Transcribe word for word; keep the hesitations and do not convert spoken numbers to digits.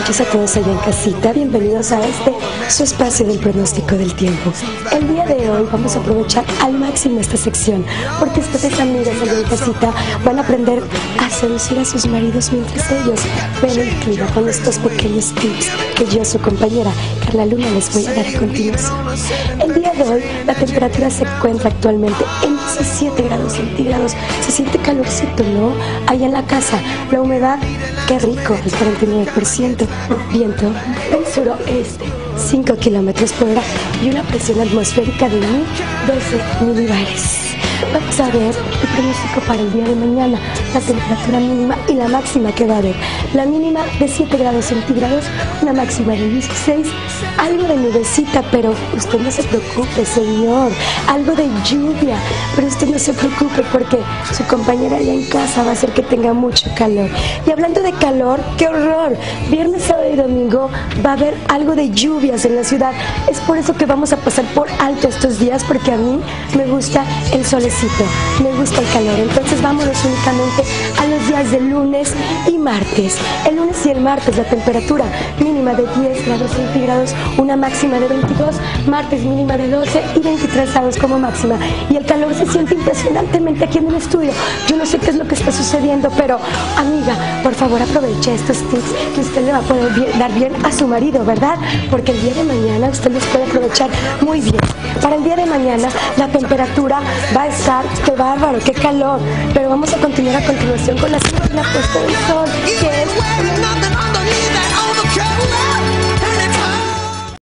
noches a todos allá en casita, bienvenidos a este, su espacio del pronóstico del tiempo. El día de hoy vamos a aprovechar al máximo esta sección, porque ustedes amigas allá en casita van a aprender a seducir a sus maridos mientras ellos ven el clima con estos pequeños tips que yo, su compañera Karla Luna, les voy a dar a continuación. El día de hoy la temperatura se encuentra actualmente en diecisiete grados centígrados, se siente calorcito, ¿no? Allá en la casa, la humedad, qué rico, el cuarenta y nueve por ciento, viento del suroeste, cinco kilómetros por hora y una presión atmosférica de mil doce milibares. Vamos a ver el pronóstico para el día de mañana, la temperatura mínima y la máxima que va a haber. La mínima de siete grados centígrados, una máxima de dieciséis, algo de nubecita, pero usted no se preocupe, señor, algo de lluvia, pero usted no se preocupe porque su compañera allá en casa va a hacer que tenga mucho calor. Y hablando de calor, ¡qué horror! Viernes, sábado y domingo va a haber algo de lluvias en la ciudad. Es por eso que vamos a pasar por alto estos días, porque a mí me gusta el solecito, me gusta el calor. Entonces vámonos únicamente a los días de lunes y martes. El lunes y el martes la temperatura mínima de diez grados centígrados, una máxima de veintidós, martes mínima de doce y veintitrés grados como máxima. Y el calor se siente impresionantemente aquí en el estudio. Yo no sé qué es lo que está sucediendo, pero amiga, por favor aproveche estos tips que usted le va a poder bien, dar bien a su marido, ¿verdad? Porque el día de mañana usted los puede aprovechar muy bien. Para el día de mañana la temperatura va a estar, qué bárbaro, qué calor, pero vamos a continuar a continuación con la, la puesta del sol, que es